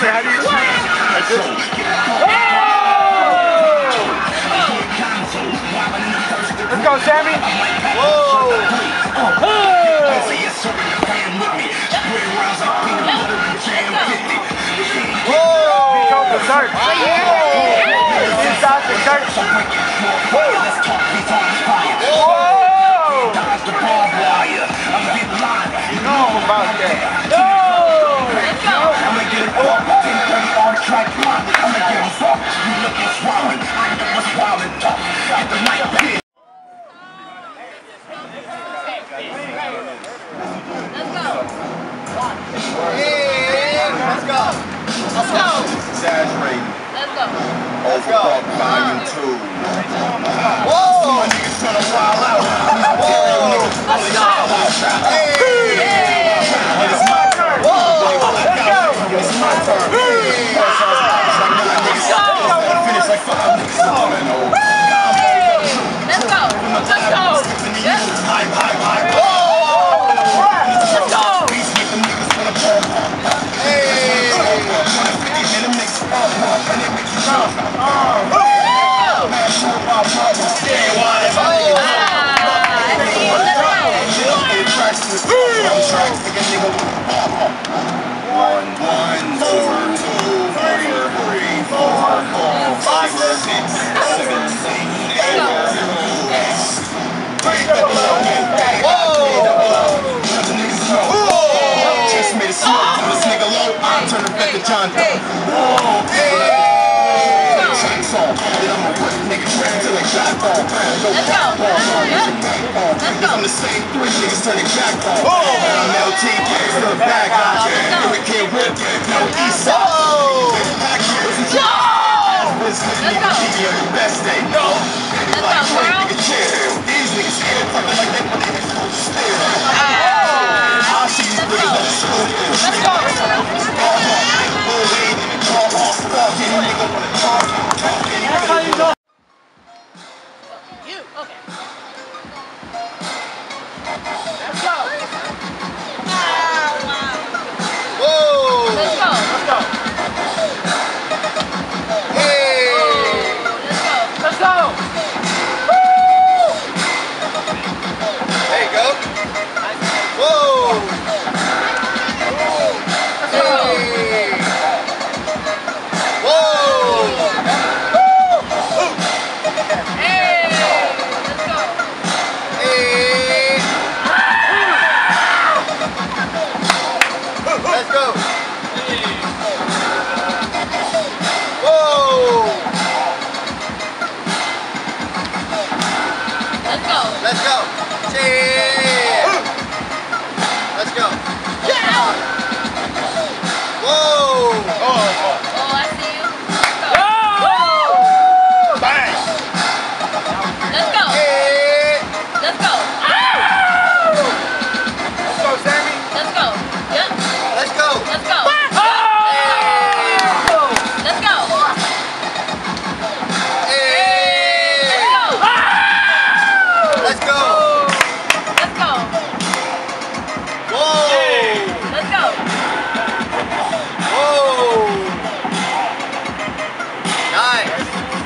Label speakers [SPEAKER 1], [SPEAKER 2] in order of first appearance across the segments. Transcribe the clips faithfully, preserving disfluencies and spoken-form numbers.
[SPEAKER 1] Wait, how do you like this? Let's go, Sammy! Whoa! Whoa! Control the search! Inside the search! Whoa! You know I'm about that. No!
[SPEAKER 2] Let's go!
[SPEAKER 3] I'ma get it all. ten thirty on the track. I'ma get it fucked. You looking swollen. I know what's wild and tough. Get the mic up here.
[SPEAKER 2] Let's go! Let's go!
[SPEAKER 3] Exaggerating.
[SPEAKER 2] Let's go!
[SPEAKER 3] Overbought volume two.
[SPEAKER 2] Whoa!
[SPEAKER 3] My niggas tryna wild out. Whoa!
[SPEAKER 2] Let's go!
[SPEAKER 3] Hey! It's my turn.
[SPEAKER 2] Whoa!
[SPEAKER 3] Let's go! It's my turn. Let's go! Finish like fuck.
[SPEAKER 2] Let's go! Let's go! Yep.
[SPEAKER 3] Hype, hype, hype.
[SPEAKER 2] Whoa! Let's go!
[SPEAKER 3] One, one, two, two, three, three, four, four, five, six, seven, eight, just made a smoke. This nigga low. Turn it back to John. Whoa, hey. Tracks on. Then I'ma put niggas back till they back on.
[SPEAKER 2] Let's go. Let's go.
[SPEAKER 3] I'm the same three niggas turning back on. I'm L T, still back on. We can't whip, no east side. Back here. This nigga give you the best day. No. Like, wait, nigga, chill. These niggas here talking like they want to steal. I see these niggas at the school.
[SPEAKER 2] Let's go.
[SPEAKER 1] That's how you know.
[SPEAKER 2] You, okay. Let's go.
[SPEAKER 3] Whoa!
[SPEAKER 2] Let's go.
[SPEAKER 1] Let's go.
[SPEAKER 3] Hey!
[SPEAKER 2] Let's go.
[SPEAKER 1] Let's go.
[SPEAKER 3] There you go. Whoa!
[SPEAKER 2] Let's go.
[SPEAKER 3] Hey! Whoa!
[SPEAKER 2] Hey! Let's go.
[SPEAKER 3] Hey! Let's go. Whoa!
[SPEAKER 2] Let's go.
[SPEAKER 3] Let's go. Yeah! Let's go.
[SPEAKER 2] Yeah!
[SPEAKER 3] Whoa!
[SPEAKER 1] Oh, oh.
[SPEAKER 2] Oh, I see you. Let's go.
[SPEAKER 1] Oh! Bang!
[SPEAKER 2] Let's go.
[SPEAKER 3] Hey!
[SPEAKER 2] Let's go.
[SPEAKER 1] Let's go, Sammy.
[SPEAKER 2] Let's go. Yep.
[SPEAKER 3] Let's go.
[SPEAKER 2] Let's go.
[SPEAKER 1] Oh!
[SPEAKER 2] Let's go.
[SPEAKER 3] Hey!
[SPEAKER 2] Let's go.
[SPEAKER 3] Let's go.
[SPEAKER 2] Let's go.
[SPEAKER 3] Whoa!
[SPEAKER 2] Let's go.
[SPEAKER 3] Whoa! Nice.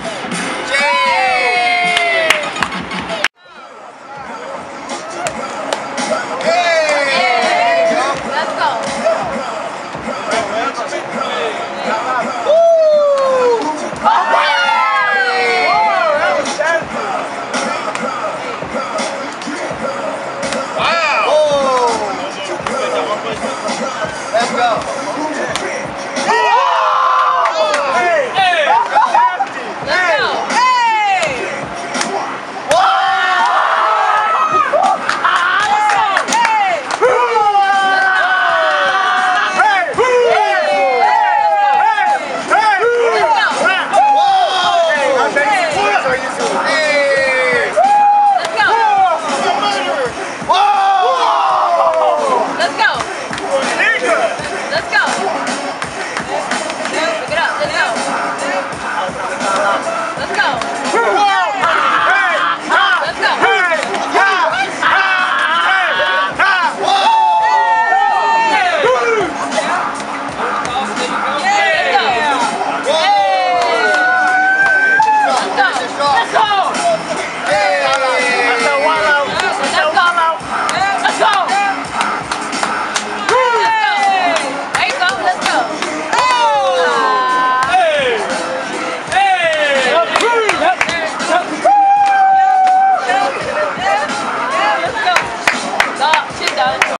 [SPEAKER 3] Jay! Hey!
[SPEAKER 2] Let's go.
[SPEAKER 3] Woo!
[SPEAKER 1] Wow!
[SPEAKER 3] Whoa! Let's go.